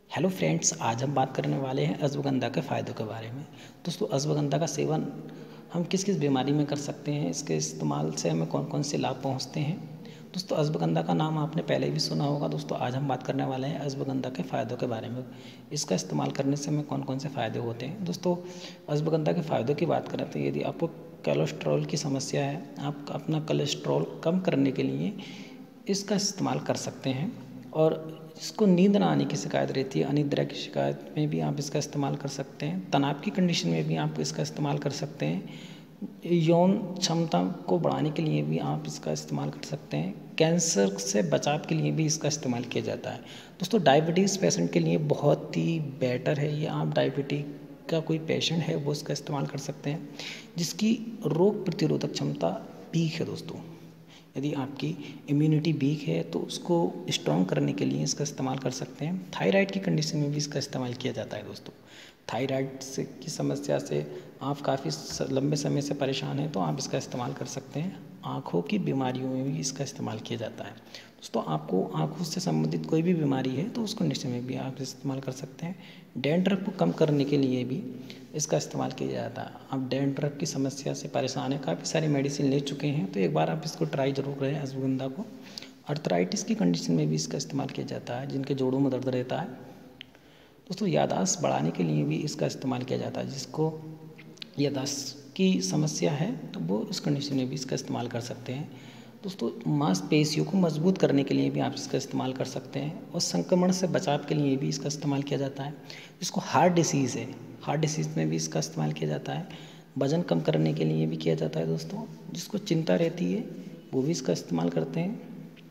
Hello friends, आज हम बात करने वाले हैं अश्वगंधा के फ़ायदों के बारे में। दोस्तों, अश्वगंधा का सेवन हम किस किस बीमारी में कर सकते हैं, इसके इस्तेमाल से हमें कौन कौन से लाभ पहुंचते हैं। दोस्तों, अश्वगंधा का नाम आपने पहले भी सुना होगा। दोस्तों, आज हम बात करने वाले हैं अश्वगंधा के फ़ायदों के बारे में। इसका इस्तेमाल करने से हमें कौन कौन से फ़ायदे होते हैं। दोस्तों, अश्वगंधा के फ़ायदों की बात करें तो यदि आपको कोलेस्ट्रॉल की समस्या है, आप अपना कोलेस्ट्रॉल कम करने के लिए इसका इस्तेमाल कर सकते हैं। और जिसको नींद ना आने की शिकायत रहती है, अनिद्रा की शिकायत में भी आप इसका इस्तेमाल कर सकते हैं। तनाव की कंडीशन में भी आप इसका इस्तेमाल कर सकते हैं। यौन क्षमता को बढ़ाने के लिए भी आप इसका इस्तेमाल कर सकते हैं। कैंसर से बचाव के लिए भी इसका इस्तेमाल किया जाता है। दोस्तों, डायबिटीज़ पेशेंट के लिए बहुत ही बेटर है ये। आप डायबिटीज का कोई पेशेंट है वो इसका इस्तेमाल कर सकते हैं, जिसकी रोग प्रतिरोधक क्षमता वीक है। दोस्तों, यदि आपकी इम्यूनिटी वीक है तो उसको स्ट्रॉन्ग करने के लिए इसका इस्तेमाल कर सकते हैं। थायराइड की कंडीशन में भी इसका इस्तेमाल किया जाता है। दोस्तों, थायराइड से की समस्या से आप काफ़ी लंबे समय से परेशान हैं तो आप इसका इस्तेमाल कर सकते हैं। आँखों की बीमारियों में भी इसका इस्तेमाल किया जाता है। दोस्तों, आपको आँखों से संबंधित कोई भी बीमारी है तो उस कंडीशन में भी आप इस्तेमाल कर सकते हैं। डैंड्रफ को कम करने के लिए भी इसका इस्तेमाल किया जाता है। आप डैंड्रफ की समस्या से परेशान हैं, काफ़ी सारी मेडिसिन ले चुके हैं, तो एक बार आप इसको ट्राई जरूर करें अश्वगंधा को। अर्थराइटिस की कंडीशन में भी इसका इस्तेमाल किया जाता है, जिनके जोड़ों में दर्द रहता है। दोस्तों, याददाश्त बढ़ाने के लिए भी इसका इस्तेमाल किया जाता है। जिसको याददाश्त की समस्या है तो वो इस कंडीशन में भी इसका इस्तेमाल कर सकते हैं। दोस्तों, मांसपेशियों को मजबूत करने के लिए भी आप इसका इस्तेमाल कर सकते हैं, और संक्रमण से बचाव के लिए भी इसका इस्तेमाल किया जाता है। जिसको हार्ट डिसीज़ है, हार्ट डिसीज़ में भी इसका इस्तेमाल किया जाता है। वजन कम करने के लिए भी किया जाता है। दोस्तों, जिसको चिंता रहती है वो भी इसका इस्तेमाल करते हैं,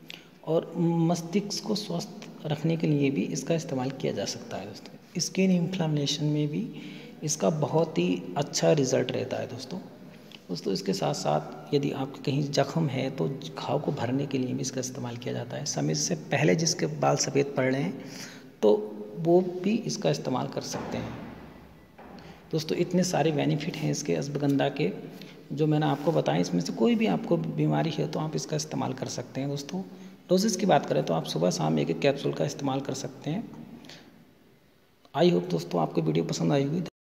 और मस्तिष्क को स्वस्थ रखने के लिए भी इसका इस्तेमाल किया जा सकता है। दोस्तों, स्किन इन्फ्लामेशन में भी इसका बहुत ही अच्छा रिज़ल्ट रहता है। दोस्तों, इसके साथ साथ यदि आपके कहीं जख्म है तो घाव को भरने के लिए भी इसका इस्तेमाल किया जाता है। समय से पहले जिसके बाल सफ़ेद पड़ रहे हैं तो वो भी इसका इस्तेमाल कर सकते हैं। दोस्तों, इतने सारे बेनिफिट हैं इसके अश्वगंधा के जो मैंने आपको बताया। इसमें से कोई भी आपको बीमारी है तो आप इसका इस्तेमाल कर सकते हैं। दोस्तों, डोजेस की बात करें तो आप सुबह शाम एक एक कैप्सूल का इस्तेमाल कर सकते हैं। आई होप दोस्तों आपको वीडियो पसंद आई होगी।